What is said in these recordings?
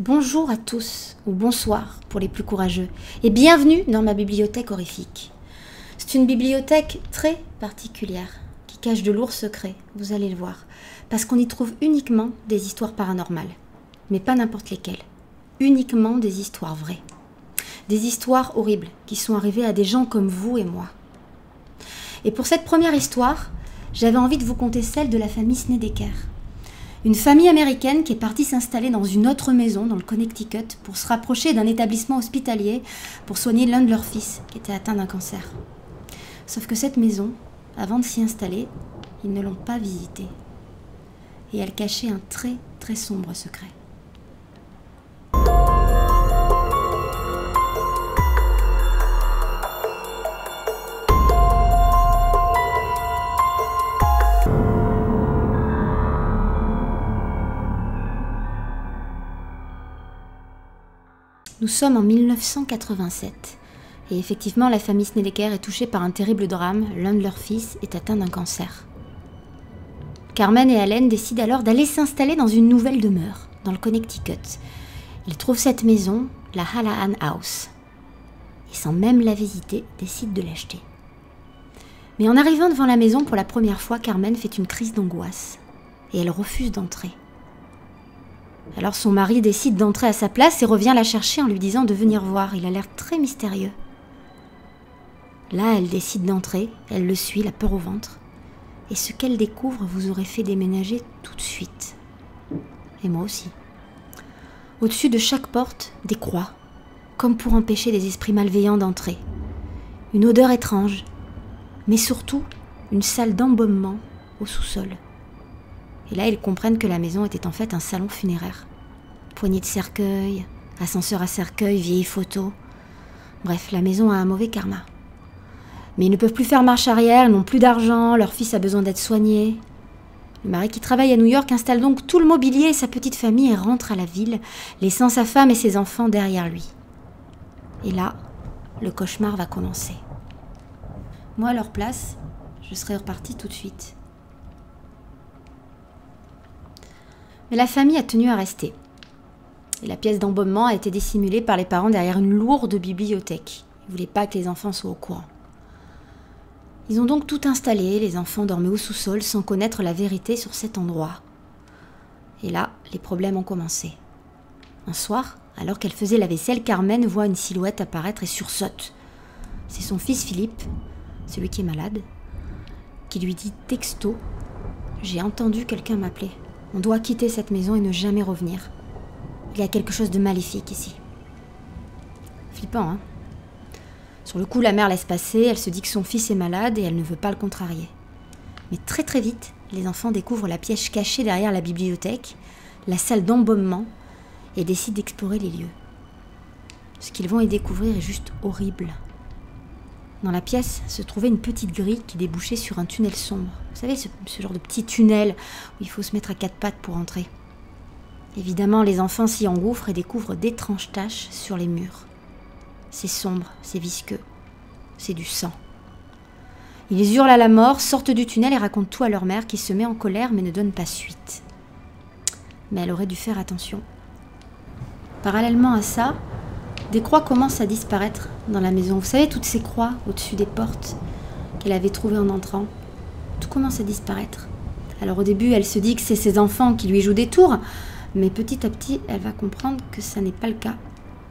Bonjour à tous, ou bonsoir pour les plus courageux, et bienvenue dans ma bibliothèque horrifique. C'est une bibliothèque très particulière, qui cache de lourds secrets, vous allez le voir, parce qu'on y trouve uniquement des histoires paranormales, mais pas n'importe lesquelles, uniquement des histoires vraies. Des histoires horribles qui sont arrivées à des gens comme vous et moi. Et pour cette première histoire, j'avais envie de vous conter celle de la famille Snedeker. Une famille américaine qui est partie s'installer dans une autre maison dans le Connecticut pour se rapprocher d'un établissement hospitalier pour soigner l'un de leurs fils qui était atteint d'un cancer. Sauf que cette maison, avant de s'y installer, ils ne l'ont pas visitée. Et elle cachait un très très sombre secret. Nous sommes en 1987 et effectivement la famille Snedeker est touchée par un terrible drame, l'un de leurs fils est atteint d'un cancer. Carmen et Allen décident alors d'aller s'installer dans une nouvelle demeure, dans le Connecticut. Ils trouvent cette maison, la Hallahan House, et sans même la visiter, décident de l'acheter. Mais en arrivant devant la maison pour la première fois, Carmen fait une crise d'angoisse et elle refuse d'entrer. Alors son mari décide d'entrer à sa place et revient la chercher en lui disant de venir voir. Il a l'air très mystérieux. Là, elle décide d'entrer, elle le suit, la peur au ventre. Et ce qu'elle découvre vous aurait fait déménager tout de suite. Et moi aussi. Au-dessus de chaque porte, des croix, comme pour empêcher des esprits malveillants d'entrer. Une odeur étrange, mais surtout une salle d'embaumement au sous-sol. Et là, ils comprennent que la maison était en fait un salon funéraire. Poignée de cercueils, ascenseur à cercueil, vieilles photos. Bref, la maison a un mauvais karma. Mais ils ne peuvent plus faire marche arrière, ils n'ont plus d'argent, leur fils a besoin d'être soigné. Le mari qui travaille à New York installe donc tout le mobilier et sa petite famille et rentre à la ville, laissant sa femme et ses enfants derrière lui. Et là, le cauchemar va commencer. Moi, à leur place, je serais repartie tout de suite. Mais la famille a tenu à rester. Et la pièce d'embaumement a été dissimulée par les parents derrière une lourde bibliothèque. Ils ne voulaient pas que les enfants soient au courant. Ils ont donc tout installé, les enfants dormaient au sous-sol sans connaître la vérité sur cet endroit. Et là, les problèmes ont commencé. Un soir, alors qu'elle faisait la vaisselle, Carmen voit une silhouette apparaître et sursaute. C'est son fils Philippe, celui qui est malade, qui lui dit texto « J'ai entendu quelqu'un m'appeler. On doit quitter cette maison et ne jamais revenir. Il y a quelque chose de maléfique ici. » Flippant, hein? Sur le coup, la mère laisse passer, elle se dit que son fils est malade et elle ne veut pas le contrarier. Mais très très vite, les enfants découvrent la pièce cachée derrière la bibliothèque, la salle d'embaumement, et décident d'explorer les lieux. Ce qu'ils vont y découvrir est juste horrible. Dans la pièce se trouvait une petite grille qui débouchait sur un tunnel sombre. Vous savez, ce genre de petit tunnel où il faut se mettre à quatre pattes pour entrer. Évidemment, les enfants s'y engouffrent et découvrent d'étranges taches sur les murs. C'est sombre, c'est visqueux, c'est du sang. Ils hurlent à la mort, sortent du tunnel et racontent tout à leur mère qui se met en colère mais ne donne pas suite. Mais elle aurait dû faire attention. Parallèlement à ça, des croix commencent à disparaître dans la maison. Vous savez, toutes ces croix au-dessus des portes qu'elle avait trouvées en entrant. Tout commence à disparaître. Alors au début, elle se dit que c'est ses enfants qui lui jouent des tours, mais petit à petit, elle va comprendre que ça n'est pas le cas.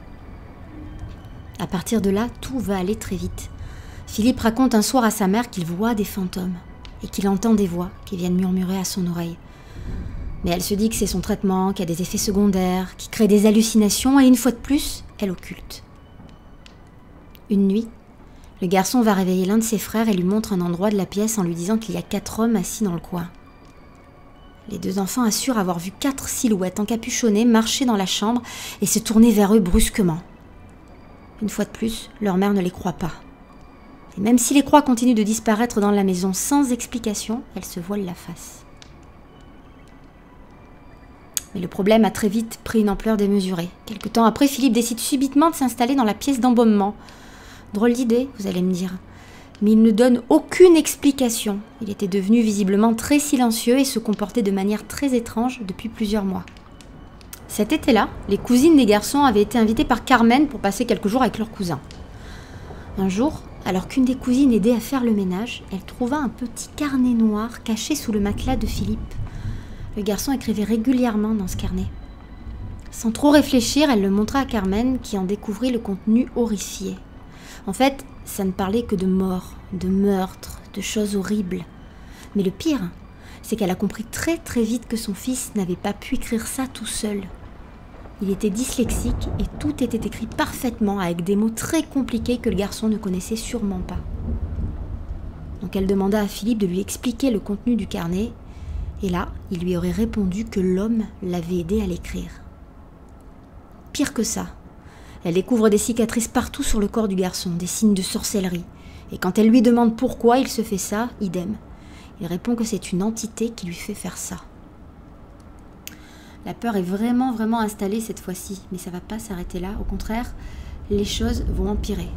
À partir de là, tout va aller très vite. Philippe raconte un soir à sa mère qu'il voit des fantômes et qu'il entend des voix qui viennent murmurer à son oreille. Mais elle se dit que c'est son traitement, qu'il y a des effets secondaires, qui crée des hallucinations et une fois de plus, elle occulte. Une nuit, le garçon va réveiller l'un de ses frères et lui montre un endroit de la pièce en lui disant qu'il y a 4 hommes assis dans le coin. Les 2 enfants assurent avoir vu 4 silhouettes encapuchonnées marcher dans la chambre et se tourner vers eux brusquement. Une fois de plus, leur mère ne les croit pas. Et même si les croix continuent de disparaître dans la maison sans explication, elles se voilent la face. Mais le problème a très vite pris une ampleur démesurée. Quelque temps après, Philippe décide subitement de s'installer dans la pièce d'embaumement. Drôle d'idée, vous allez me dire. Mais il ne donne aucune explication. Il était devenu visiblement très silencieux et se comportait de manière très étrange depuis plusieurs mois. Cet été-là, les cousines des garçons avaient été invitées par Carmen pour passer quelques jours avec leur cousin. Un jour, alors qu'une des cousines aidait à faire le ménage, elle trouva un petit carnet noir caché sous le matelas de Philippe. Le garçon écrivait régulièrement dans ce carnet. Sans trop réfléchir, elle le montra à Carmen qui en découvrit le contenu horrifié. En fait, ça ne parlait que de mort, de meurtre, de choses horribles. Mais le pire, c'est qu'elle a compris très très vite que son fils n'avait pas pu écrire ça tout seul. Il était dyslexique et tout était écrit parfaitement avec des mots très compliqués que le garçon ne connaissait sûrement pas. Donc elle demanda à Philippe de lui expliquer le contenu du carnet et là, il lui aurait répondu que l'homme l'avait aidé à l'écrire. Pire que ça, elle découvre des cicatrices partout sur le corps du garçon, des signes de sorcellerie. Et quand elle lui demande pourquoi il se fait ça, idem. Il répond que c'est une entité qui lui fait faire ça. La peur est vraiment installée cette fois-ci, mais ça ne va pas s'arrêter là. Au contraire, les choses vont empirer.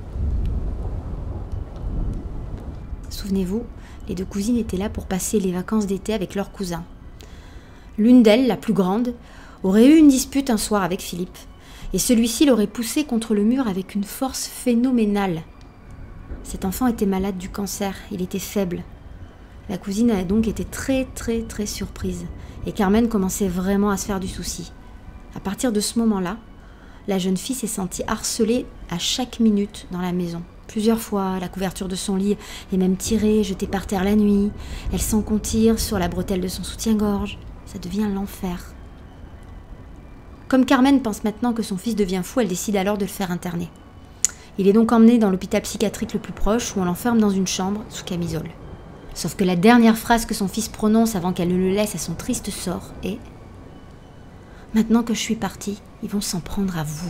Souvenez-vous, les deux cousines étaient là pour passer les vacances d'été avec leurs cousins. L'une d'elles, la plus grande, aurait eu une dispute un soir avec Philippe. Et celui-ci l'aurait poussé contre le mur avec une force phénoménale. Cet enfant était malade du cancer, il était faible. La cousine a donc été très surprise. Et Carmen commençait vraiment à se faire du souci. À partir de ce moment-là, la jeune fille s'est sentie harcelée à chaque minute dans la maison. Plusieurs fois, la couverture de son lit est même tirée, jetée par terre la nuit. Elle sent qu'on tire sur la bretelle de son soutien-gorge. Ça devient l'enfer. Comme Carmen pense maintenant que son fils devient fou, elle décide alors de le faire interner. Il est donc emmené dans l'hôpital psychiatrique le plus proche où on l'enferme dans une chambre sous camisole. Sauf que la dernière phrase que son fils prononce avant qu'elle ne le laisse à son triste sort est « Maintenant que je suis partie, ils vont s'en prendre à vous. »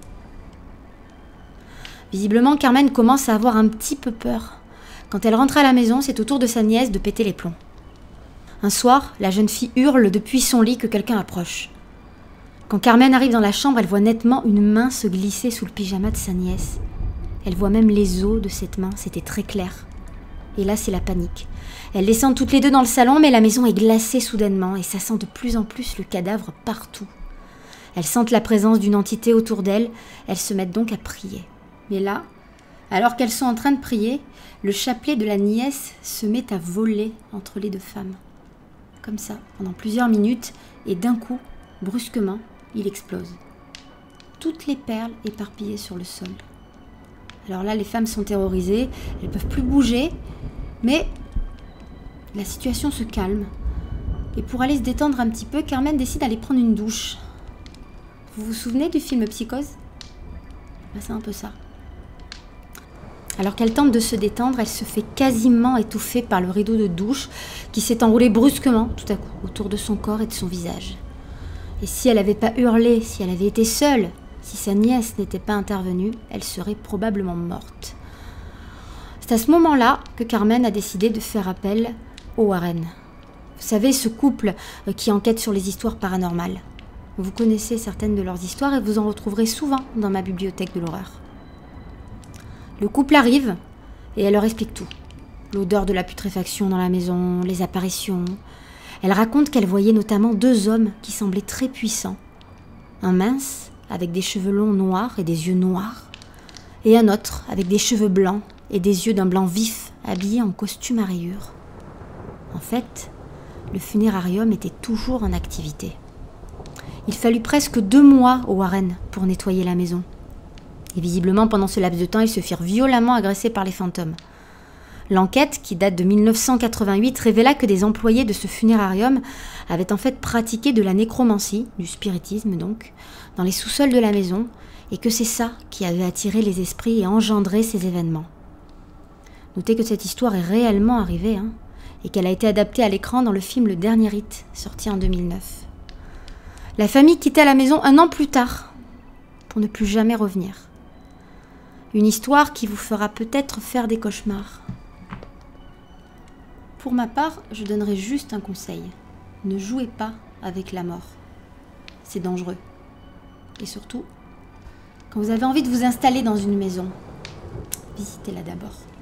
Visiblement, Carmen commence à avoir un petit peu peur. Quand elle rentre à la maison, c'est au tour de sa nièce de péter les plombs. Un soir, la jeune fille hurle depuis son lit que quelqu'un approche. Quand Carmen arrive dans la chambre, elle voit nettement une main se glisser sous le pyjama de sa nièce. Elle voit même les os de cette main, c'était très clair. Et là, c'est la panique. Elles descendent toutes les deux dans le salon, mais la maison est glacée soudainement et ça sent de plus en plus le cadavre partout. Elles sentent la présence d'une entité autour d'elles, elles se mettent donc à prier. Mais là, alors qu'elles sont en train de prier, le chapelet de la nièce se met à voler entre les deux femmes. Comme ça, pendant plusieurs minutes, et d'un coup, brusquement, il explose. Toutes les perles éparpillées sur le sol. Alors là, les femmes sont terrorisées, elles ne peuvent plus bouger, mais la situation se calme. Et pour aller se détendre un petit peu, Carmen décide d'aller prendre une douche. Vous vous souvenez du film Psychose ? C'est un peu ça. Alors qu'elle tente de se détendre, elle se fait quasiment étouffer par le rideau de douche qui s'est enroulé brusquement, tout à coup, autour de son corps et de son visage. Et si elle n'avait pas hurlé, si elle avait été seule, si sa nièce n'était pas intervenue, elle serait probablement morte. C'est à ce moment-là que Carmen a décidé de faire appel aux Warren. Vous savez, ce couple qui enquête sur les histoires paranormales. Vous connaissez certaines de leurs histoires et vous en retrouverez souvent dans ma bibliothèque de l'horreur. Le couple arrive et elle leur explique tout. L'odeur de la putréfaction dans la maison, les apparitions. Elle raconte qu'elle voyait notamment deux hommes qui semblaient très puissants. Un mince, avec des cheveux longs noirs et des yeux noirs, et un autre avec des cheveux blancs et des yeux d'un blanc vif, habillé en costume à rayures. En fait, le funérarium était toujours en activité. Il fallut presque 2 mois aux Warren pour nettoyer la maison. Et visiblement, pendant ce laps de temps, ils se firent violemment agresser par les fantômes. L'enquête, qui date de 1988, révéla que des employés de ce funérarium avaient en fait pratiqué de la nécromancie, du spiritisme donc, dans les sous-sols de la maison, et que c'est ça qui avait attiré les esprits et engendré ces événements. Notez que cette histoire est réellement arrivée, et qu'elle a été adaptée à l'écran dans le film Le Dernier Rite, sorti en 2009. La famille quitta la maison 1 an plus tard, pour ne plus jamais revenir. Une histoire qui vous fera peut-être faire des cauchemars. Pour ma part, je donnerai juste un conseil. Ne jouez pas avec la mort. C'est dangereux. Et surtout, quand vous avez envie de vous installer dans une maison, visitez-la d'abord.